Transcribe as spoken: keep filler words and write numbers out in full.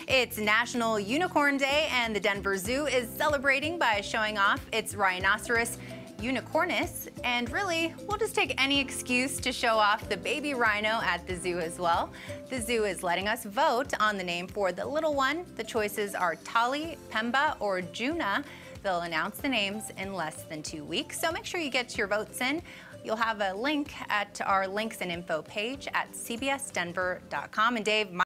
It's National Unicorn Day, and the Denver Zoo is celebrating by showing off its rhinoceros unicornus, and really, we'll just take any excuse to show off the baby rhino at the zoo as well. The zoo is letting us vote on the name for the little one. The choices are Tali, Pemba, or Juna. They'll announce the names in less than two weeks, so make sure you get your votes in. You'll have a link at our links and info page at c b s denver dot com. And Dave,